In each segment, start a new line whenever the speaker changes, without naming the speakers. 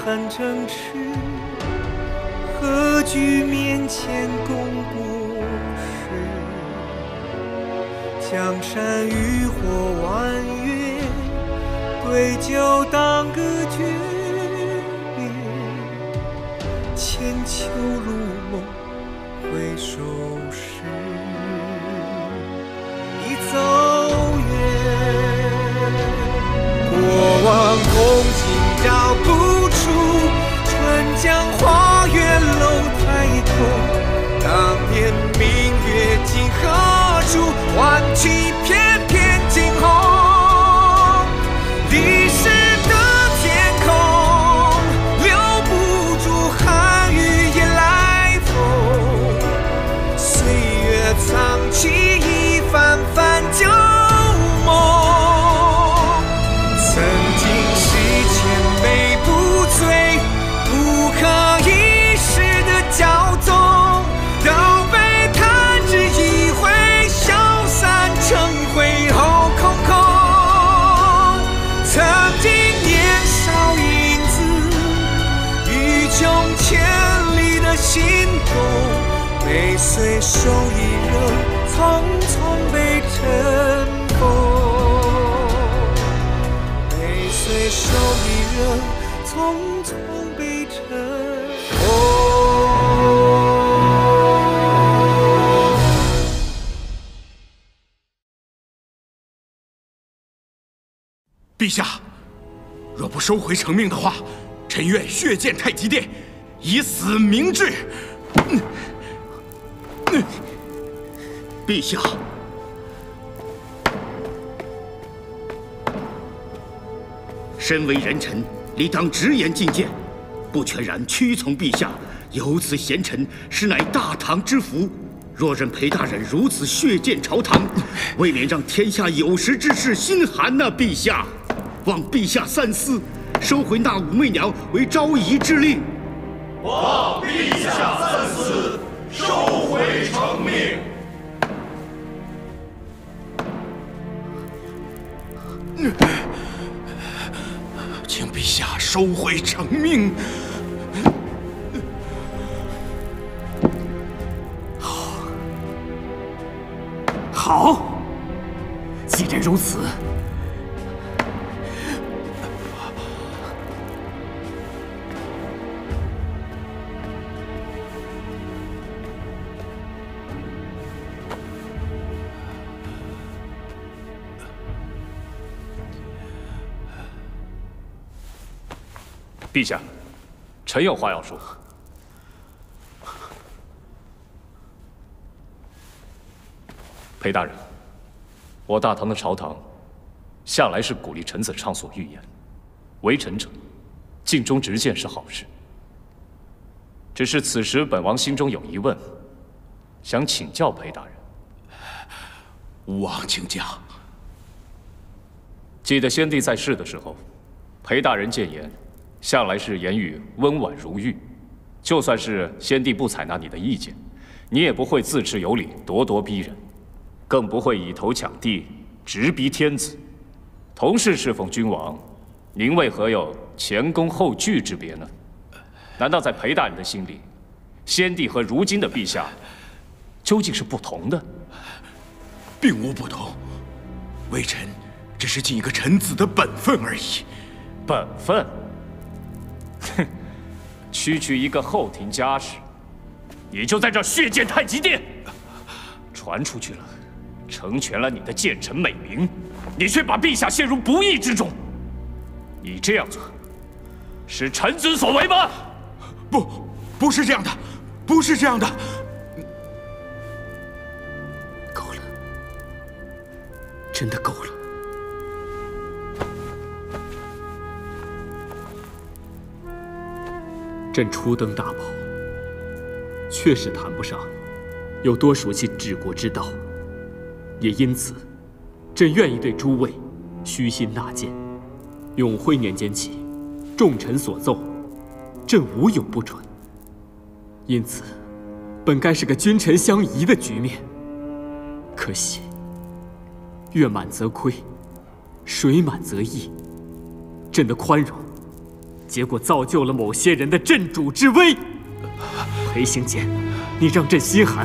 很正直，何惧面前功过事？江山渔火弯月，对酒当歌诀别。千秋如梦，回首时，已走远。过往风景找不出，春江花月楼台头。当年明月今何处？换取翩翩惊鸿。历史的天空，留不住寒雨夜来风。岁月藏起一番番旧梦。曾经是前辈不醉，不可一世的骄纵，都被弹指一挥，消散成灰后空空。曾经年少英姿，欲穷千里的心动，被随手一扔，匆匆被尘封。被随手一扔，匆匆被尘封。
陛下，若不收回成命的话，臣愿血溅太极殿，以死明志。
陛下，身为人臣，理当直言进谏，不全然屈从陛下。有此贤臣，实乃大唐之福。若任裴大人如此血溅朝堂，未免让天下有识之士心寒呐！陛下，望陛下三思，收回那武媚娘为昭仪之令。
望陛下三思，收回成命。
请陛下收回成命。
好，既然如此，
陛下，臣有话要说。裴大人，我大唐的朝堂向来是鼓励臣子畅所欲言，为臣者尽忠直谏是好事。只是此时本王心中有疑问，想请教裴大人。
吾王请讲。
记得先帝在世的时候，裴大人谏言向来是言语温婉如玉，就算是先帝不采纳你的意见，你也不会自持有理，咄咄逼人。更不会以头抢地，直逼天子。同是侍奉君王，您为何有前恭后拒之别呢？难道在裴大人的心里，先帝和如今的陛下究竟是不同的？
并无不同，微臣只是尽一个臣子的本分而已。
本分？哼，区区一个后庭家事，你就在这血溅太极殿，传出去了。成全了你的谏臣美名，你却把陛下陷入不义之中。你这样做，是臣子所为吗？
不是这样的，不是这样的。
够了，真的够了。朕初登大宝，确实谈不上有多熟悉治国之道。也因此，朕愿意对诸位虚心纳谏。永徽年间起，众臣所奏，朕无有不准。因此，本该是个君臣相宜的局面。可惜，月满则亏，水满则溢。朕的宽容， 结果造就了某些人的镇主之威。裴行俭，你让朕心寒。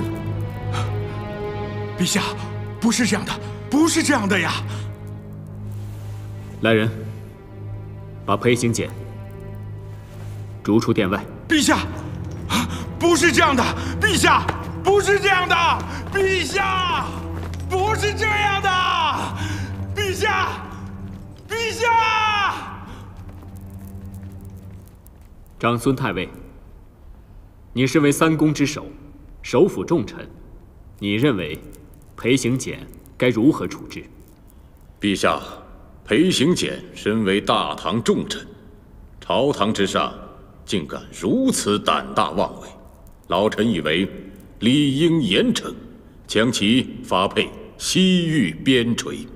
陛下，不是这样的，不是这样的呀！
来人，把裴行俭逐出殿外。
陛下，不是这样的，陛下，不是这样的，陛下，不是这样的，陛下，陛下！
长孙太尉，你身为三公之首，首辅重臣，你认为裴行俭该如何处置？
陛下，裴行俭身为大唐重臣，朝堂之上竟敢如此胆大妄为，老臣以为理应严惩，将其发配西域边陲。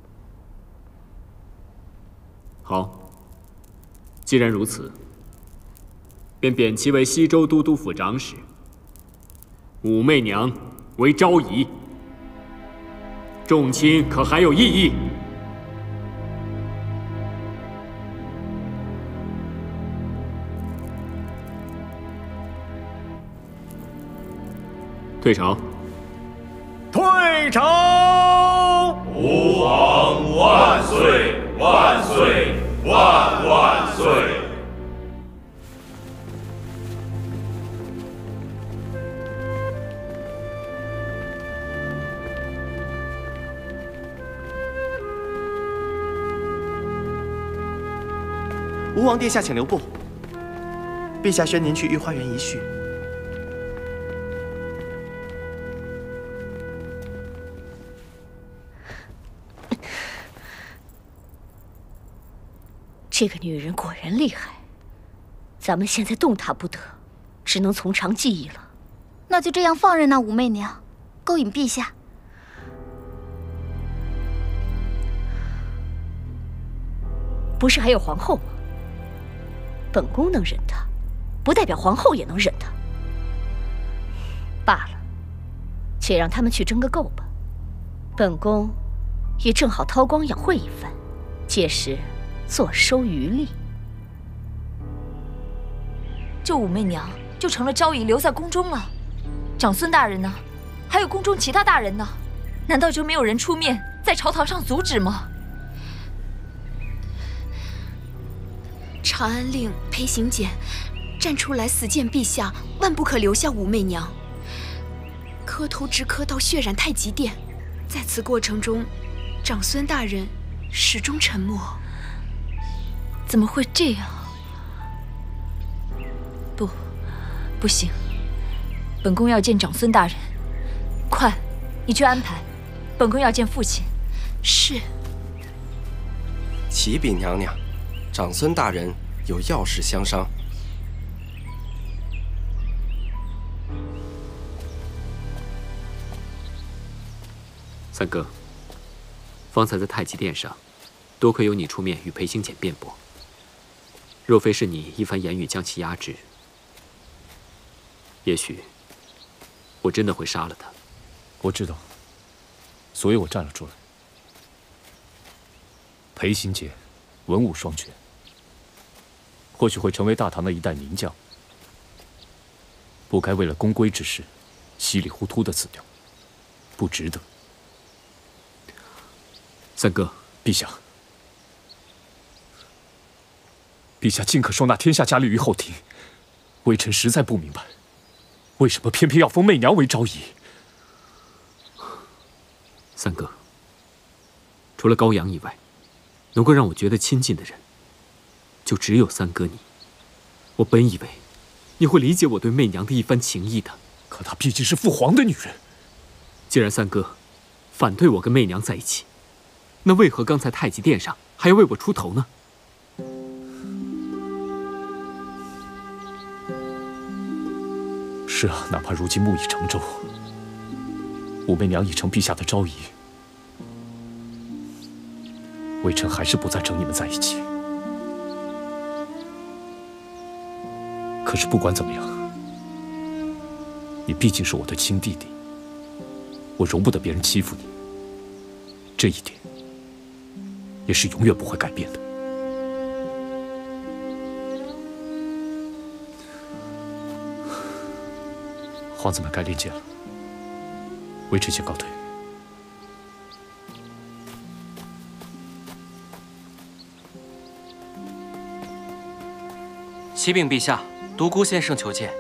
好，既然如此，便贬其为西州都督府长史，武媚娘为昭仪。众卿可还有异议？退朝。
退朝！
吾皇万岁！万岁！万万岁！
吴王殿下，请留步。陛下宣您去御花园一叙。
这个女人果然厉害，咱们现在动弹不得，只能从长计议了。
那就这样放任那武媚娘勾引陛下。
不是还有皇后吗？本宫能忍她，不代表皇后也能忍她。罢了，且让他们去争个够吧。本宫也正好韬光养晦一番，届时坐收渔利。
这武媚娘就成了昭仪留在宫中了。长孙大人呢？还有宫中其他大人呢？难道就没有人出面在朝堂上阻止吗？
长安令裴行俭站出来死谏陛下，万不可留下武媚娘。磕头直磕到血染太极殿，在此过程中，长孙大人始终沉默。
怎么会这样？不行，本宫要见长孙大人。快，你去安排，本宫要见父亲。
是。
启禀娘娘，长孙大人有要事相商。
三哥，方才在太极殿上，多亏有你出面与裴行俭辩驳。若非是你一番言语将其压制，也许我真的会杀了他。
我知道，所以我站了出来。裴行俭文武双全，或许会成为大唐的一代名将，不该为了宫规之事稀里糊涂的死掉，不值得。
三哥，
陛下，陛下尽可收纳天下佳丽于后庭，微臣实在不明白，为什么偏偏要封媚娘为昭仪？
三哥，除了高阳以外，能够让我觉得亲近的人，就只有三哥你。我本以为你会理解我对媚娘的一番情谊的，
可她毕竟是父皇的女人。
既然三哥反对我跟媚娘在一起，那为何刚才太极殿上还要为我出头呢？
是啊，哪怕如今木已成舟，武媚娘已成陛下的昭仪，微臣还是不赞成你们在一起。可是不管怎么样，你毕竟是我的亲弟弟，我容不得别人欺负你，这一点也是永远不会改变的。 皇子们该练剑了，微臣先告退。
启禀陛下，独孤先生求见。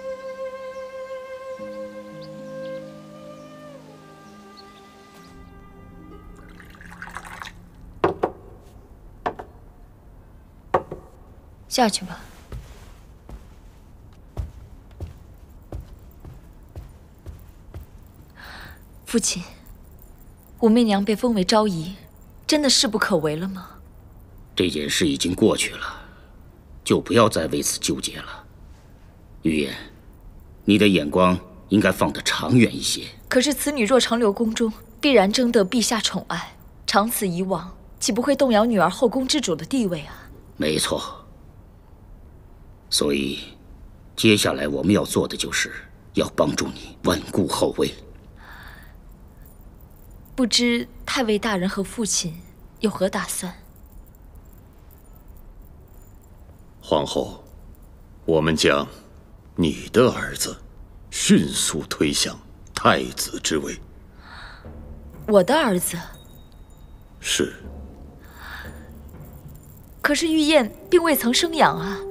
下去吧。父亲，武媚娘被封为昭仪，真的势不可为了吗？
这件事已经过去了，就不要再为此纠结了。玉燕，你的眼光应该放得长远一些。
可是此女若长留宫中，必然征得陛下宠爱，长此以往，岂不会动摇女儿后宫之主的地位啊？
没错。所以，接下来我们要做的就是要帮助你稳固后位。
不知太尉大人和父亲有何打算？
皇后，我们将你的儿子迅速推向太子之位。
我的儿子？
是。
可是玉燕并未曾生养啊。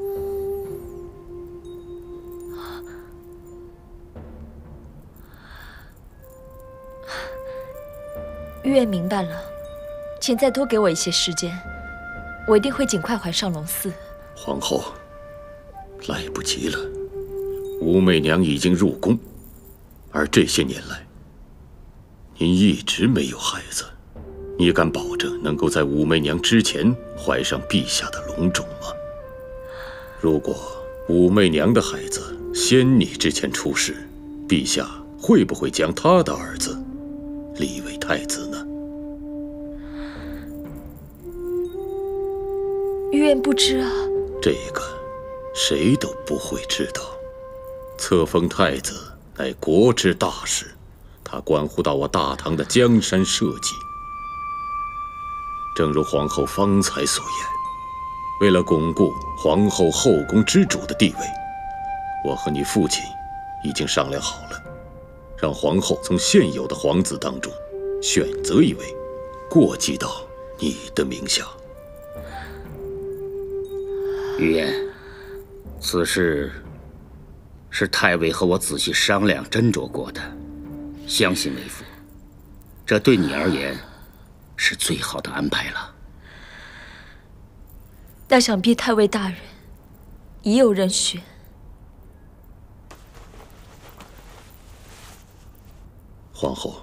玉燕明白了，请再多给我一些时间，我一定会尽快还上龙寺。
皇后，来不及了，武媚娘已经入宫，而这些年来，您一直没有孩子，你敢保证能够在武媚娘之前怀上陛下的龙种吗？如果武媚娘的孩子先你之前出世，陛下会不会将他的儿子立为太子呢？
玉燕不知啊。
这个谁都不会知道。册封太子乃国之大事，它关乎到我大唐的江山社稷。正如皇后方才所言，为了巩固皇后后宫之主的地位，我和你父亲已经商量好了，让皇后从现有的皇子当中选择一位，过继到你的名下。
玉燕，此事是太尉和我仔细商量斟酌过的，相信为父，这对你而言是最好的安排了。
那想必太尉大人已有人选。
皇后，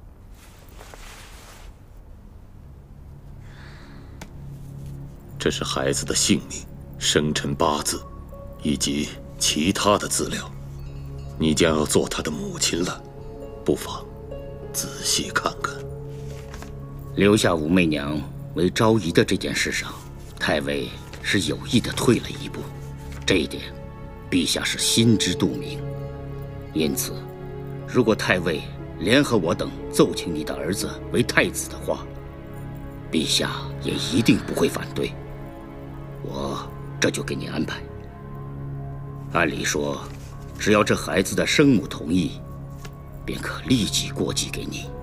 这是孩子的姓名、生辰八字，以及其他的资料。你将要做他的母亲了，不妨仔细看看。
留下武媚娘为昭仪的这件事上，太尉是有意的退了一步，这一点，陛下是心知肚明。因此，如果太尉联合我等奏请你的儿子为太子的话，陛下也一定不会反对。我这就给你安排。按理说，只要这孩子的生母同意，便可立即过继给你。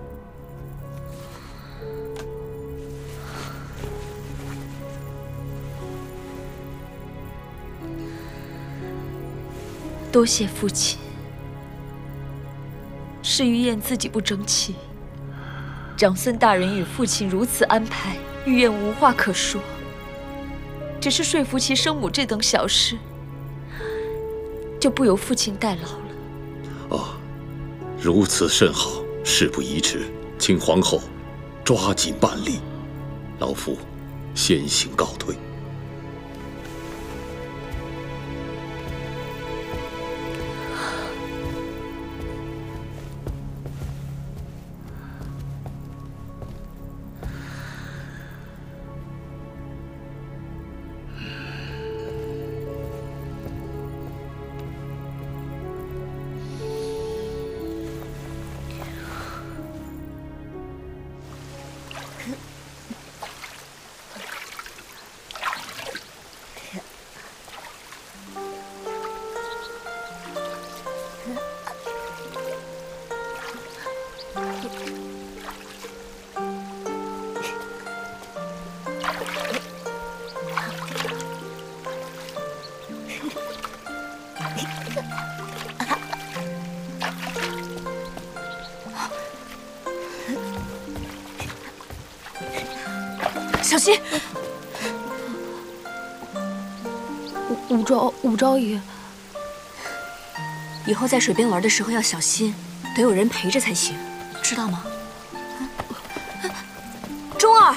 多谢父亲。是玉燕自己不争气，长孙大人与父亲如此安排，玉燕无话可说。只是说服其生母这等小事，就不由父亲代劳了。
哦，如此甚好，事不宜迟，请皇后抓紧办理。老夫先行告退。
小心！
武昭仪，
以后在水边玩的时候要小心，得有人陪着才行，知道吗？钟儿，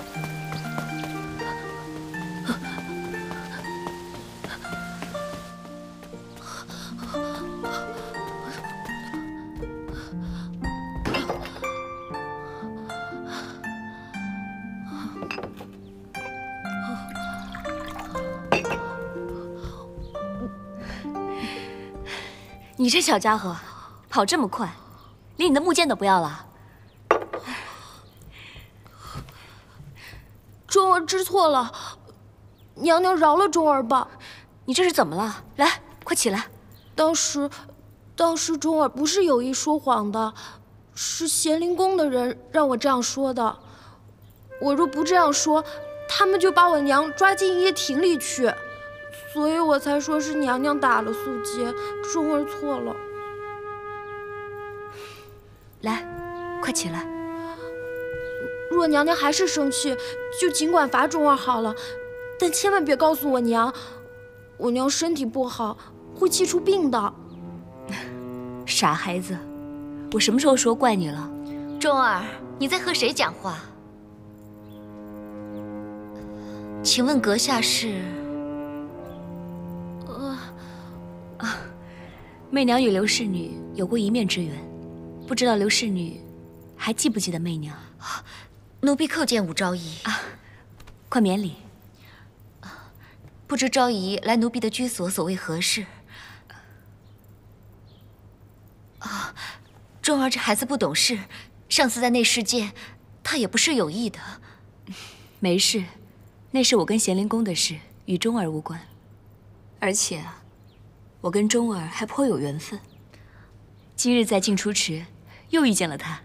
你这小家伙，跑这么快，连你的木剑都不要了。
钟儿知错了，娘娘饶了钟儿吧。
你这是怎么了？来，快起来。
当时钟儿不是有意说谎的，是咸灵宫的人让我这样说的。我若不这样说，他们就把我娘抓进掖庭里去。所以我才说是娘娘打了素洁，钟儿错了。
来，快起来。
若娘娘还是生气，就尽管罚钟儿好了，但千万别告诉我娘，我娘身体不好，会气出病的。
傻孩子，我什么时候说怪你了？
钟儿，你在和谁讲话？请问阁下是？
媚娘与刘氏女有过一面之缘，不知道刘氏女还记不记得媚娘？
奴婢叩见武昭仪
啊，快免礼。
不知昭仪来奴婢的居所所为何事？啊，钟儿这孩子不懂事，上次在内侍监，他也不是有意的。
没事，那是我跟咸灵宫的事，与钟儿无关。而且，我跟钟儿还颇有缘分。今日在进出池，又遇见了他。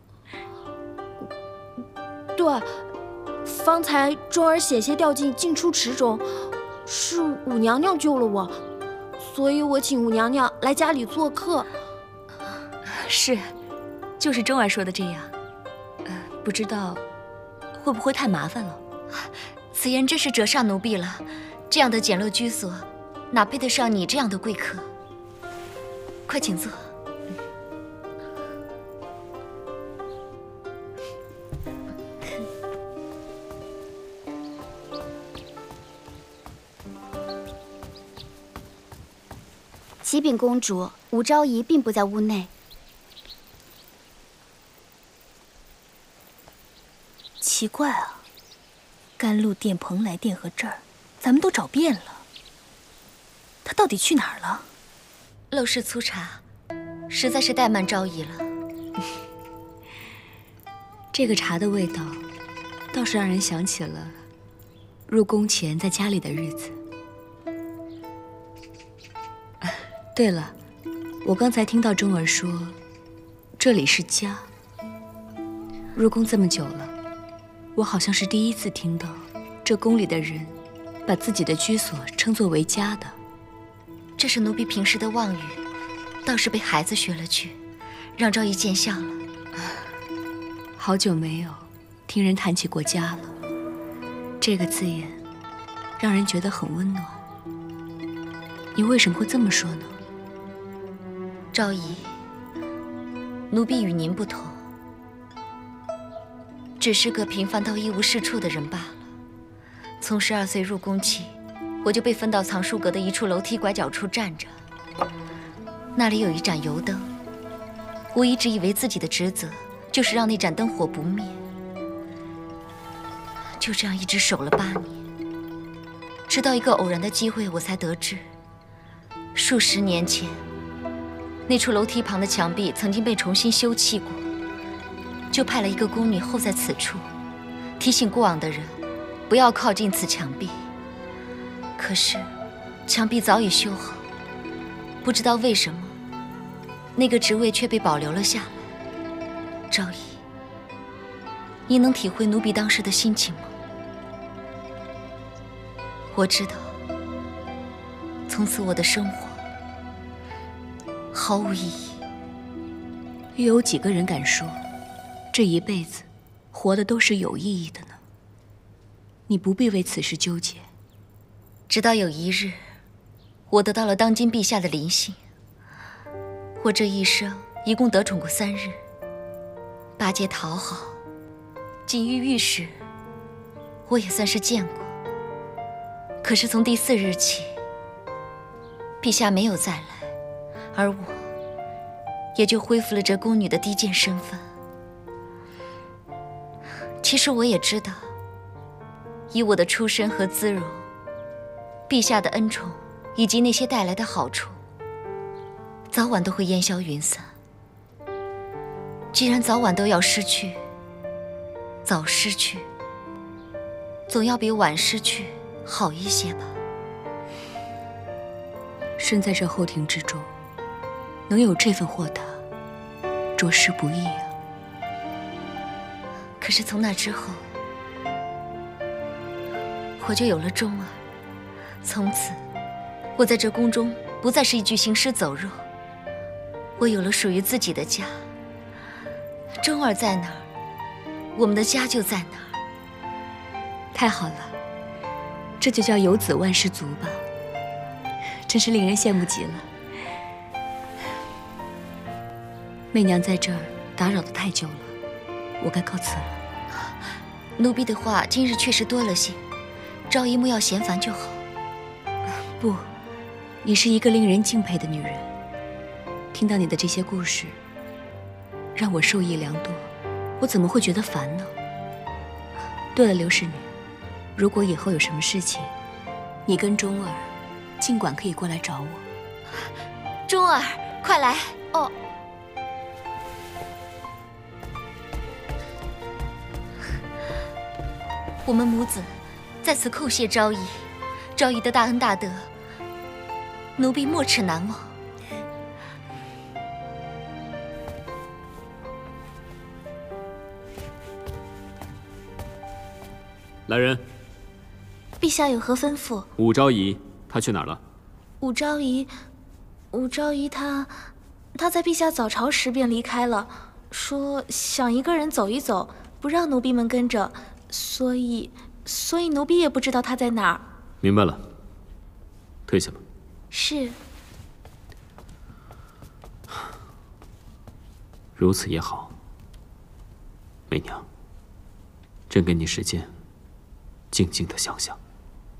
对，方才钟儿险些掉进进出池中，是武娘娘救了我，所以我请武娘娘来家里做客。
是，就是钟儿说的这样。不知道会不会太麻烦了？
此言真是折煞奴婢了。这样的简陋居所，哪配得上你这样的贵客？快请坐。
启禀公主，武昭仪并不在屋内。
奇怪啊，甘露殿、蓬莱殿和这儿，咱们都找遍了，她到底去哪儿了？
陋室粗茶，实在是怠慢昭仪了。
这个茶的味道，倒是让人想起了入宫前在家里的日子。对了，我刚才听到钟儿说，这里是家。入宫这么久了，我好像是第一次听到这宫里的人把自己的居所称作为家的。
这是奴婢平时的妄语，倒是被孩子学了去，让昭仪见笑了。
好久没有听人谈起过家了，这个字眼让人觉得很温暖。你为什么会这么说呢？
昭仪，奴婢与您不同，只是个平凡到一无是处的人罢了。从12岁入宫起，我就被分到藏书阁的一处楼梯拐角处站着，那里有一盏油灯。我一直以为自己的职责就是让那盏灯火不灭，就这样一直守了8年，直到一个偶然的机会，我才得知，数10年前，那处楼梯旁的墙壁曾经被重新修葺过，就派了一个宫女候在此处，提醒过往的人不要靠近此墙壁。可是，墙壁早已修好，不知道为什么，那个职位却被保留了下来。昭仪，你能体会奴婢当时的心情吗？ 我知道，从此我的生活毫无意义。
又有几个人敢说，这一辈子活的都是有意义的呢？你不必为此事纠结。
直到有一日，我得到了当今陛下的临幸。我这一生一共得宠过3日，8节讨好、锦衣玉食，我也算是见过。可是从第4日起，陛下没有再来，而我也就恢复了这宫女的低贱身份。其实我也知道，以我的出身和姿容，陛下的恩宠以及那些带来的好处，早晚都会烟消云散。既然早晚都要失去，早失去总要比晚失去好一些吧。
身在这后庭之中，能有这份豁达，着实不易啊。
可是从那之后，我就有了钟儿。从此，我在这宫中不再是一具行尸走肉，我有了属于自己的家。钟儿在哪儿，我们的家就在哪儿。
太好了，这就叫有子万事足吧，真是令人羡慕极了。媚娘在这儿打扰得太久了，我该告辞了。
奴婢的话今日确实多了些，赵姨莫要嫌烦就好。
不，你是一个令人敬佩的女人。听到你的这些故事，让我受益良多，我怎么会觉得烦呢？对了，刘侍女，如果以后有什么事情，你跟钟儿尽管可以过来找我。
钟儿，快来哦！我们母子在此叩谢昭仪，昭仪的大恩大德，奴婢没齿难忘。
来人！
陛下有何吩咐？
武昭仪，她去哪儿了？
武昭仪她在陛下早朝时便离开了，说想一个人走一走，不让奴婢们跟着，所以奴婢也不知道她在哪儿。
明白了，退下吧。
是。
如此也好。媚娘，朕给你时间，静静的想想。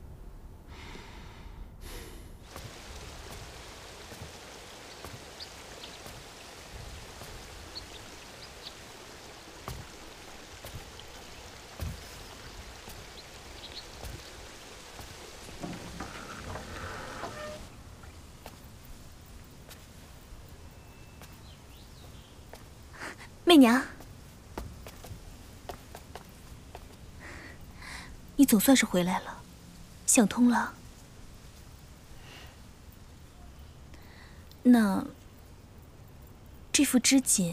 媚娘，
你总算是回来了，想通了。那这副织锦，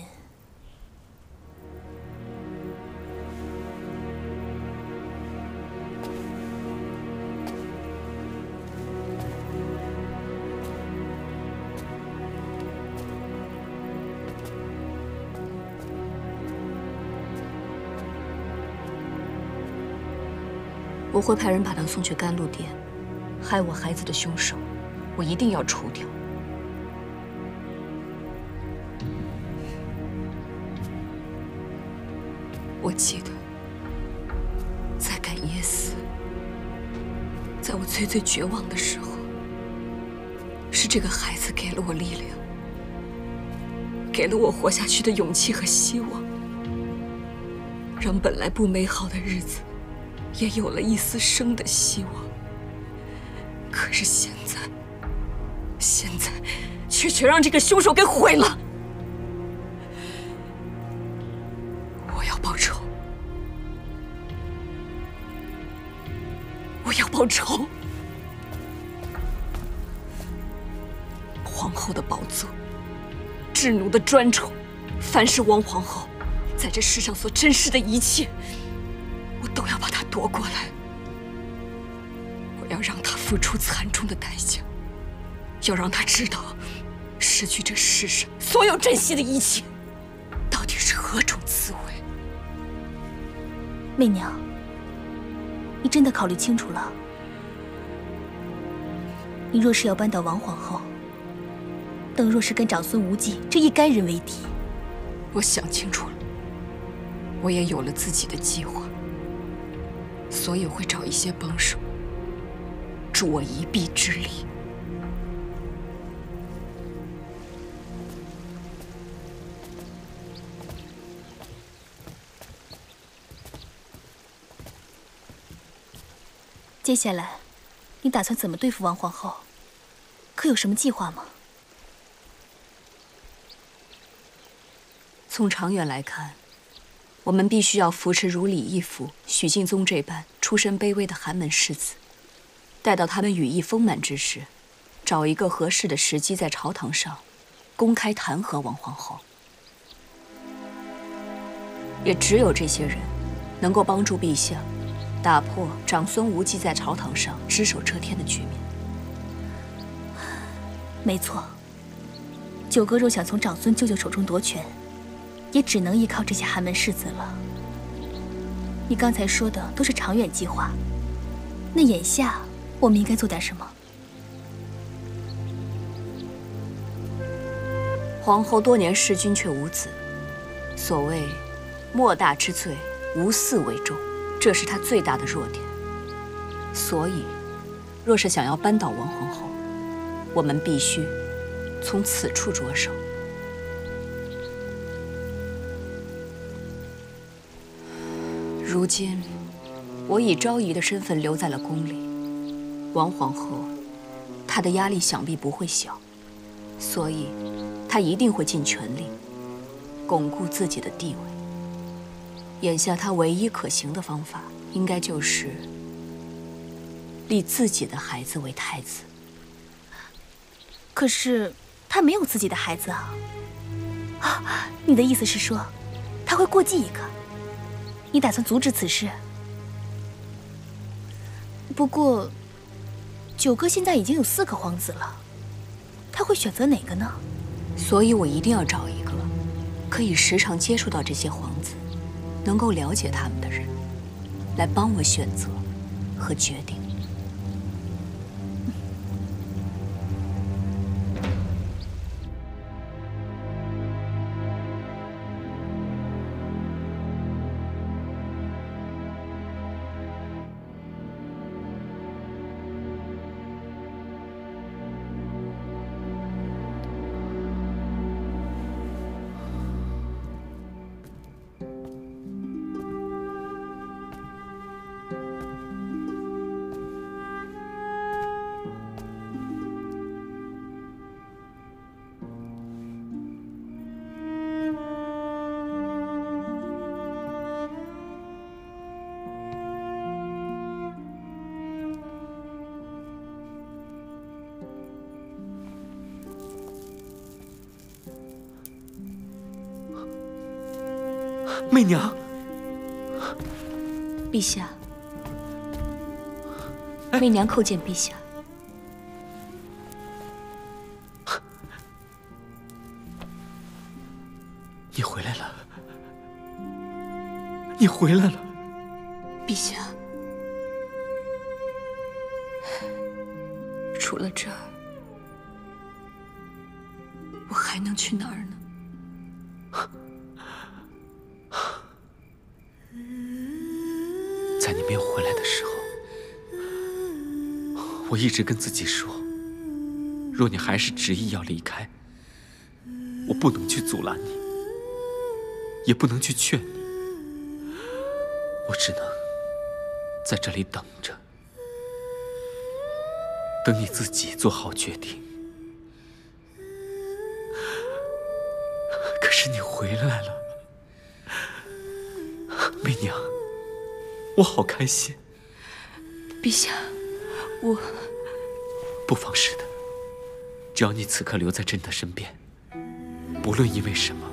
我会派人把他送去甘露殿。害我孩子的凶手，我一定要除掉。我记得，在赶夜寺，在我最绝望的时候，是这个孩子给了我力量，给了我活下去的勇气和希望，让本来不美好的日子也有了一丝生的希望。可是现在却让这个凶手给毁了。我要报仇，我要报仇！皇后的宝座，智奴的专宠，凡是王皇后在这世上所珍视的一切，我都要把它夺过来。我要让他付出惨重的代价，要让他知道，失去这世上所有珍惜的一切，到底是何种滋味。
媚娘，你真的考虑清楚了？你若是要扳倒王皇后，等若是跟长孙无忌这一干人为敌，
我想清楚了，我也有了自己的计划，所以会找一些帮手，助我一臂之力。
接下来，你打算怎么对付王皇后？可有什么计划吗？
从长远来看，我们必须要扶持如李义府、许敬宗这般出身卑微的寒门世子，待到他们羽翼丰满之时，找一个合适的时机，在朝堂上公开弹劾王皇后。也只有这些人，能够帮助陛下打破长孙无忌在朝堂上只手遮天的局面。
没错，九哥若想从长孙舅舅手中夺权，也只能依靠这些寒门世子了。你刚才说的都是长远计划，那眼下我们应该做点什么？
皇后多年弑君却无子，所谓莫大之罪，无嗣为重，这是她最大的弱点。所以，若是想要扳倒王皇后，我们必须从此处着手。如今，我以昭仪的身份留在了宫里，王皇后，她的压力想必不会小，所以，她一定会尽全力巩固自己的地位。眼下，她唯一可行的方法，应该就是立自己的孩子为太子。
可是，她没有自己的孩子啊！啊，你的意思是说，她会过继一个？你打算阻止此事？不过，九哥现在已经有4个皇子了，他会选择哪个呢？
所以我一定要找一个可以时常接触到这些皇子，能够了解他们的人，来帮我选择和决定。
媚娘，
陛下，媚娘叩见陛下。
你回来了，你回来了，
陛下。除了这儿，我还能去哪儿呢？
在你没有回来的时候，我一直跟自己说，若你还是执意要离开，我不能去阻拦你，也不能去劝你，我只能在这里等着，等你自己做好决定。可是你回来了，媚娘。我好开心，
陛下，我
不妨事的。只要你此刻留在朕的身边，不论因为什么，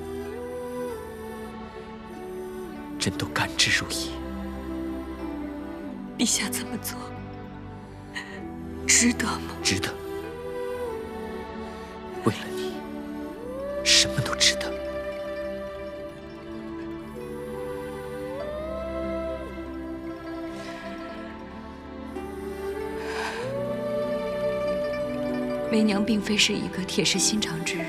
朕都甘之如饴。
陛下这么做， 值得吗？
值得。为了你，什么都值得。
媚娘并非是一个铁石心肠之人，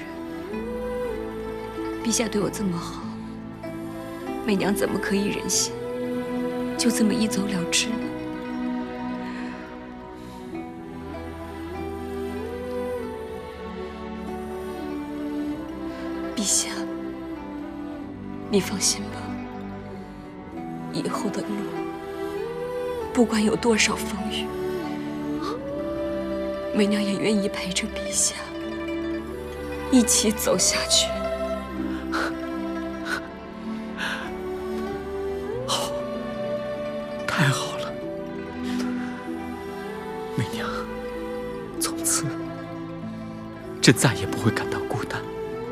陛下对我这么好，媚娘怎么可以忍心就这么一走了之呢？陛下，你放心吧，以后的路，不管有多少风雨，媚娘也愿意陪着陛下一起走下去。
好，太好了，媚娘，从此朕再也不会感到孤单，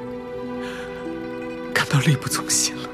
感到力不从心了。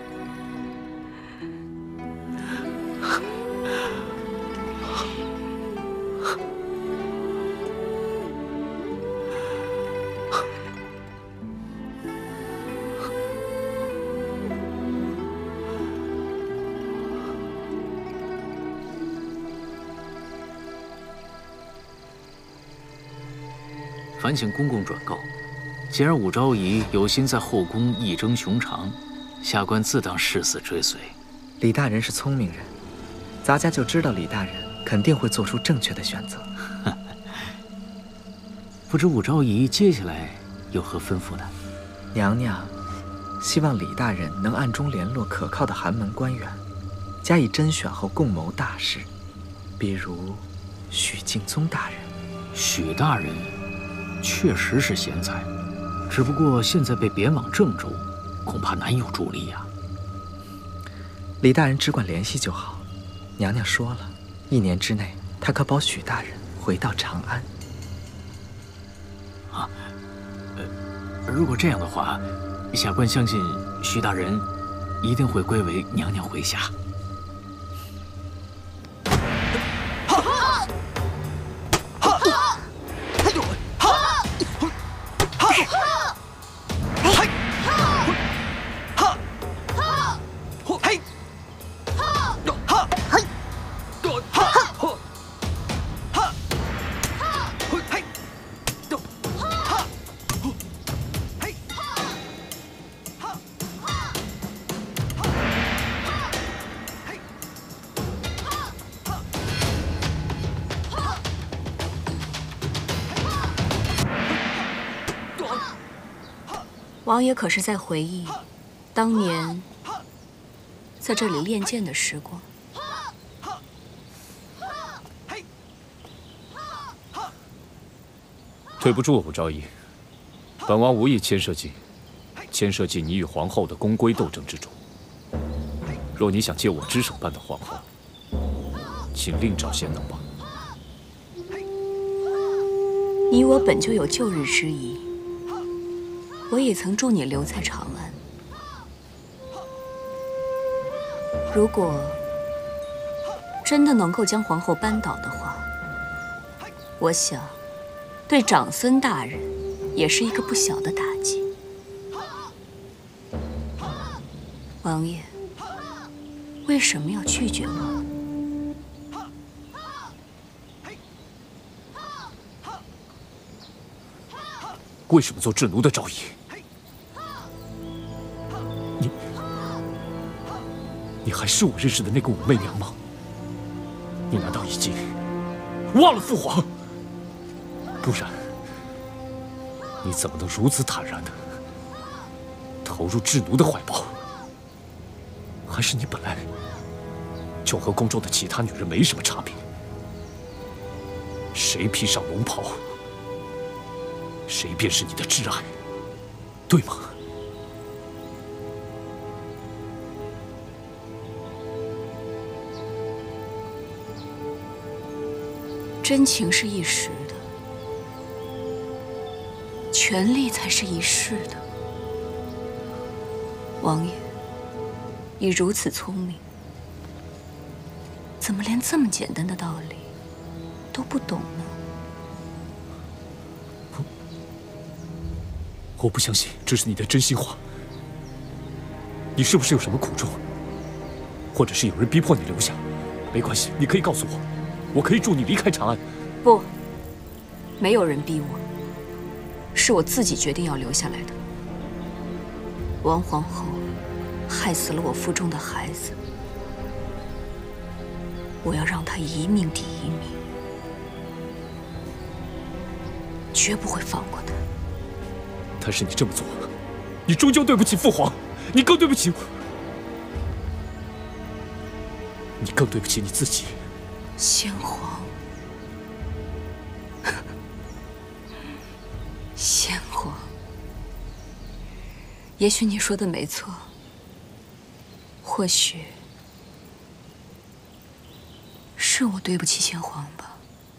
烦请公公转告，既然武昭仪有心在后宫一争雄长，下官自当誓死追随。
李大人是聪明人，咱家就知道李大人肯定会做出正确的选择。
不知武昭仪接下来有何吩咐呢？
娘娘希望李大人能暗中联络可靠的寒门官员，加以甄选后共谋大事，比如许敬宗大人。
许大人确实是贤才，只不过现在被贬往郑州，恐怕难有助力呀。
李大人只管联系就好。娘娘说了，1年之内，她可保许大人回到长安。
啊，如果这样的话，下官相信许大人一定会归为娘娘麾下。
王爷可是在回忆当年在这里练剑的时光？
对不住，武昭仪，本王无意牵涉进你与皇后的宫规斗争之中。若你想借我之手般的皇后，请另找贤能吧。
你我本就有旧日之谊，我也曾助你留在长安。如果真的能够将皇后扳倒的话，我想对长孙大人也是一个不小的打击。王爷，为什么要拒绝我？
为什么做智奴的昭仪？你还是我认识的那个武媚娘吗？你难道已经忘了父皇？不然，你怎么能如此坦然地投入智奴的怀抱？还是你本来就和宫中的其他女人没什么差别？谁披上龙袍，谁便是你的挚爱，对吗？
真情是一时的，权力才是一世的。王爷，你如此聪明，怎么连这么简单的道理都不懂呢？
我不相信这是你的真心话。你是不是有什么苦衷？或者是有人逼迫你留下？没关系，你可以告诉我，我可以助你离开长安。
不，没有人逼我，是我自己决定要留下来的。王皇后害死了我腹中的孩子，我要让她一命抵一命，绝不会放过她。
但是你这么做，你终究对不起父皇，你更对不起我。你更对不起你自己。
先皇，先皇，也许你说的没错，或许是我对不起先皇吧。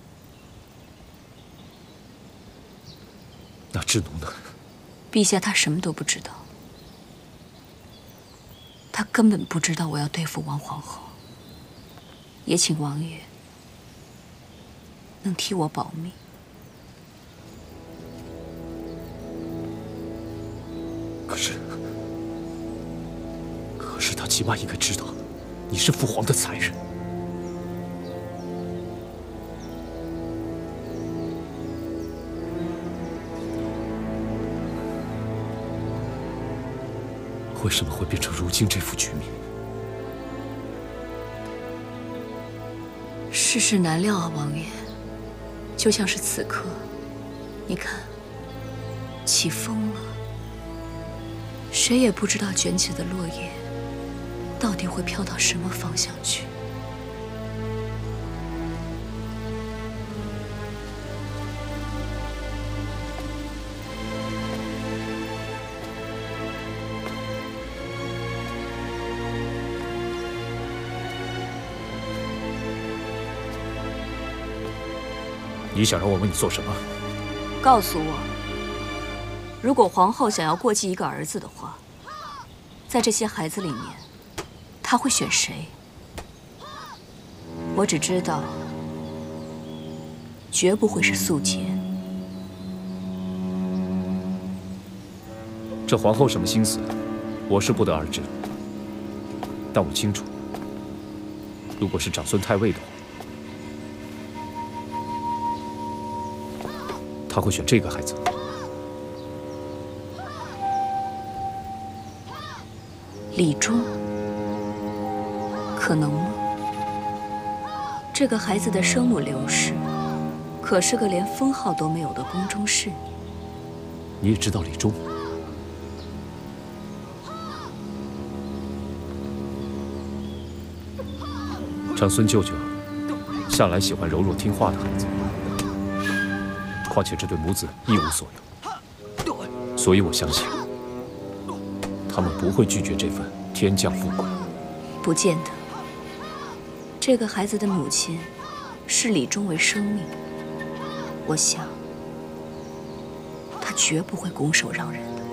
那智奴呢？
陛下他什么都不知道，他根本不知道我要对付王皇后。也请王爷能替我保密。
可是他起码应该知道，你是父皇的才人。为什么会变成如今这副局面？
世事难料啊，王爷。就像是此刻，你看，起风了，谁也不知道卷起的落叶到底会飘到什么方向去。
你想让我为你做什么？
告诉我，如果皇后想要过继一个儿子的话，在这些孩子里面，她会选谁？我只知道，绝不会是素洁。
这皇后什么心思，我是不得而知。但我清楚，如果是长孙太尉的话，他会选这个孩子。
李忠，可能吗？这个孩子的生母刘氏，可是个连封号都没有的宫中侍女。
你也知道李忠？长孙舅舅向来喜欢柔弱听话的孩子。况且这对母子一无所有，所以我相信，他们不会拒绝这份天降富贵。
不见得。这个孩子的母亲视李忠为生命，我想，他绝不会拱手让人的。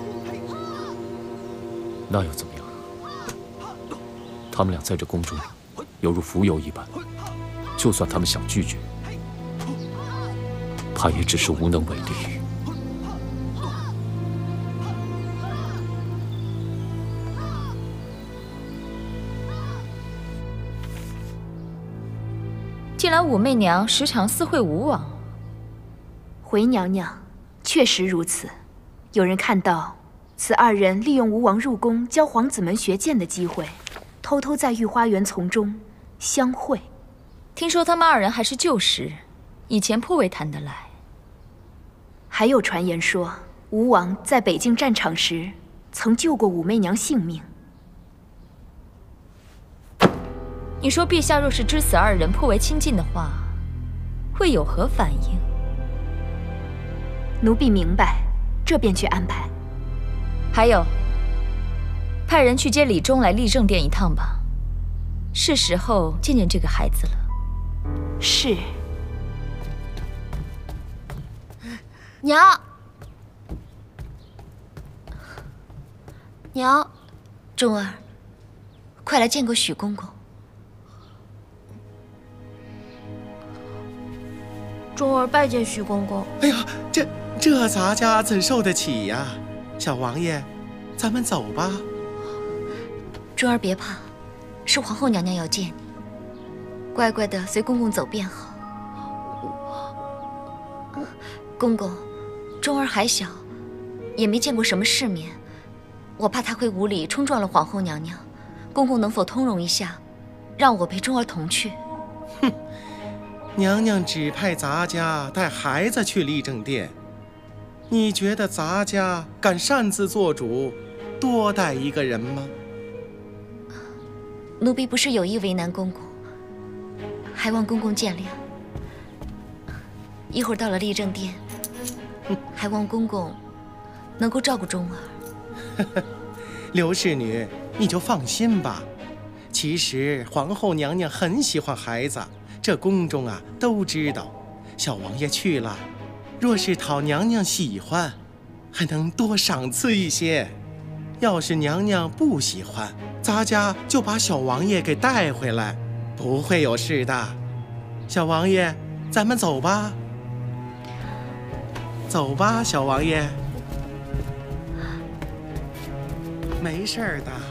那又怎么样？他们俩在这宫中，犹如蜉蝣一般，就算他们想拒绝，怕也只是无能为力。
近来武媚娘时常私会吴王。
回娘娘，确实如此。有人看到此二人利用吴王入宫教皇子们学剑的机会，偷偷在御花园丛中相会。
听说他们二人还是旧识，以前颇为谈得来。
还有传言说，吴王在北境战场时曾救过武媚娘性命。
你说陛下若是知此二人颇为亲近的话，会有何反应？
奴婢明白，这便去安排。
还有，派人去接李忠来立正殿一趟吧，是时候见见这个孩子了。
是。
娘，娘，
忠儿，快来见过许公公。
忠儿拜见许公公。
哎呀，这咱家怎受得起呀？ 小王爷，咱们走吧。
钟儿别怕，是皇后娘娘要见你，乖乖的随公公走便好。公公，钟儿还小，也没见过什么世面，我怕她会无礼冲撞了皇后娘娘。公公能否通融一下，让我陪钟儿同去？
哼，娘娘指派咱家带孩子去立正殿，你觉得咱家敢擅自做主，多带一个人吗？
奴婢不是有意为难公公，还望公公见谅。一会儿到了立正殿，还望公公能够照顾钟儿。
刘侍女，你就放心吧。其实皇后娘娘很喜欢孩子，这宫中啊都知道。小王爷去了，若是讨娘娘喜欢，还能多赏赐一些；要是娘娘不喜欢，咱家就把小王爷给带回来，不会有事的。小王爷，咱们走吧。走吧，小王爷。没事的。